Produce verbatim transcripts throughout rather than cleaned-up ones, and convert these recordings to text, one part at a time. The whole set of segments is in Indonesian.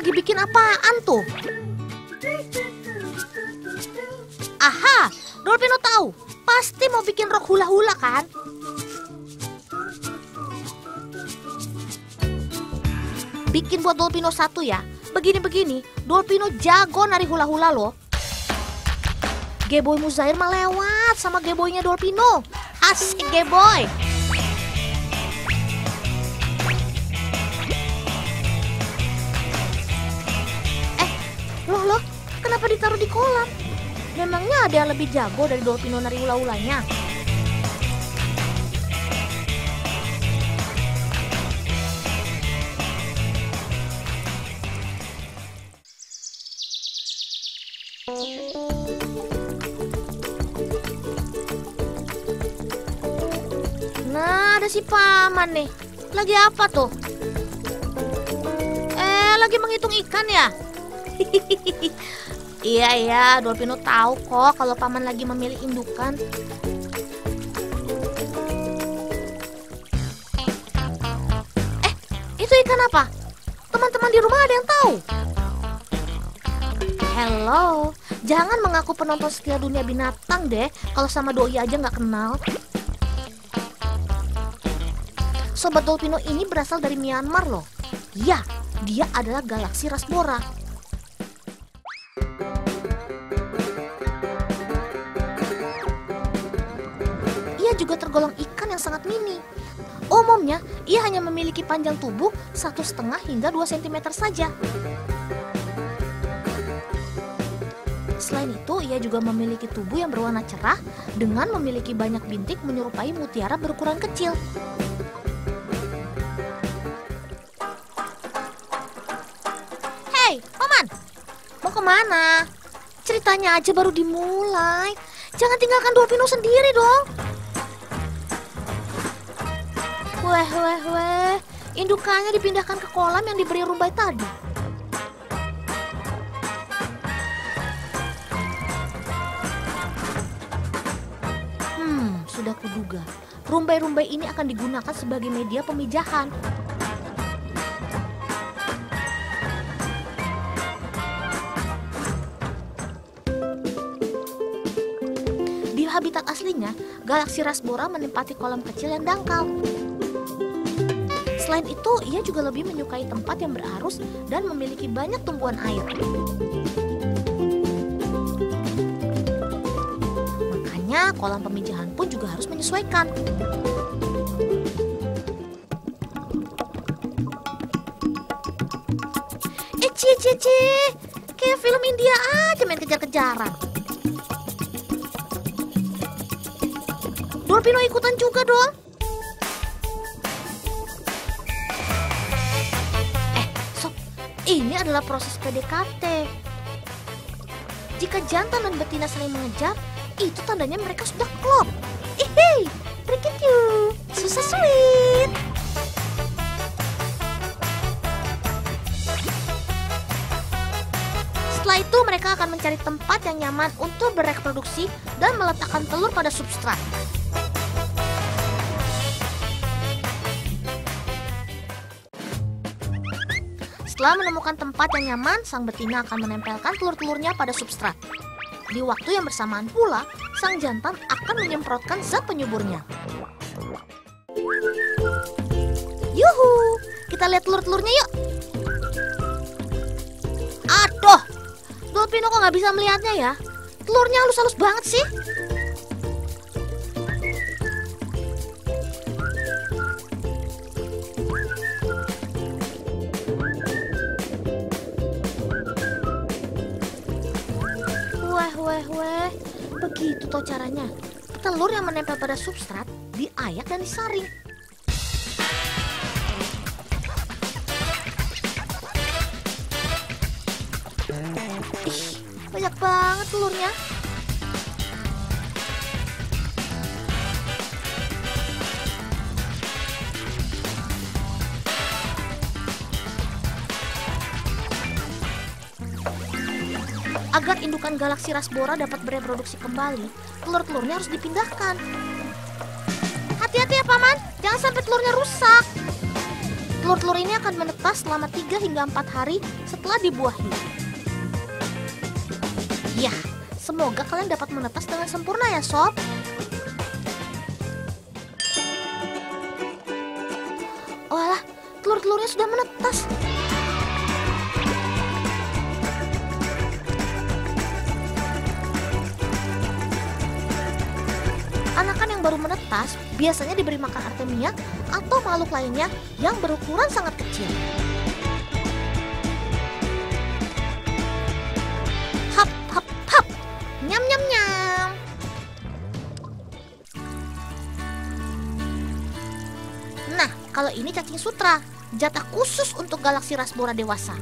lagi bikin apaan tuh? Aha, Dolpino tahu. Pasti mau bikin rok hula-hula kan? Bikin buat Dolpino satu ya. Begini-begini, Dolpino jago nari hula-hula loh. Geboy Muzair mah lewat sama Geboynya Dolpino. Asik Geboy. Eh, loh loh, kenapa ditaruh di kolam? Memangnya ada yang lebih jago dari Dolpino nari hula-hulanya? Nah, ada si Paman nih. Lagi apa tuh? Eh, lagi menghitung ikan ya? Iya, iya, Dolpino tahu kok kalau Paman lagi memilih indukan. Eh, itu ikan apa? Teman-teman di rumah ada yang tahu? Hello, jangan mengaku penonton setia dunia binatang deh kalau sama doi aja nggak kenal. Sobat Dolpino ini berasal dari Myanmar loh. Ya, dia adalah galaksi Rasbora. Ia juga tergolong ikan yang sangat mini. Umumnya, ia hanya memiliki panjang tubuh satu setengah hingga dua sentimeter saja. Selain itu, ia juga memiliki tubuh yang berwarna cerah dengan memiliki banyak bintik menyerupai mutiara berukuran kecil. Hei, Paman! Mau kemana? Ceritanya aja baru dimulai. Jangan tinggalkan Dolpino sendiri dong. Weh, weh, weh. Indukannya dipindahkan ke kolam yang diberi rumbai tadi. Sudah kuduga, rumbai-rumbai ini akan digunakan sebagai media pemijahan. Di habitat aslinya, galaksi Rasbora menempati kolam kecil yang dangkal. Selain itu, ia juga lebih menyukai tempat yang berarus dan memiliki banyak tumbuhan air. Kolam pemijahan pun juga harus menyesuaikan. Eh, cie, cie, cie. Kayak film India aja main kejar-kejaran. Dolpino ikutan juga dong. Eh, sob, ini adalah proses P D K T. Jika jantan dan betina saling mengejar, itu tandanya mereka sudah klop. Ihey, you, susah sweet. Setelah itu mereka akan mencari tempat yang nyaman untuk bereproduksi dan meletakkan telur pada substrat. Setelah menemukan tempat yang nyaman, sang betina akan menempelkan telur-telurnya pada substrat. Di waktu yang bersamaan pula, sang jantan akan menyemprotkan zat penyuburnya. Yuhu, kita lihat telur-telurnya yuk. Aduh, Dolpino kok nggak bisa melihatnya ya? Telurnya halus-halus banget sih. Weh, weh, weh. Begitu toh caranya. Telur yang menempel pada substrat diayak dan disaring. Ih, banyak banget telurnya. Agar indukan galaksi Rasbora dapat bereproduksi kembali, telur-telurnya harus dipindahkan. Hati-hati ya Paman, jangan sampai telurnya rusak. Telur-telur ini akan menetas selama tiga hingga empat hari setelah dibuahi. Ya, semoga kalian dapat menetas dengan sempurna ya sob. Walah, telur-telurnya sudah menetas. Anakan yang baru menetas biasanya diberi makan artemia atau makhluk lainnya yang berukuran sangat kecil. Hap, hap, hap. Nyam, nyam, nyam. Nah, kalau ini cacing sutra, jatah khusus untuk galaksi Rasbora dewasa.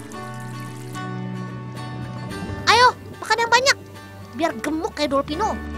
Makan yang banyak, biar gemuk kayak Dolpino.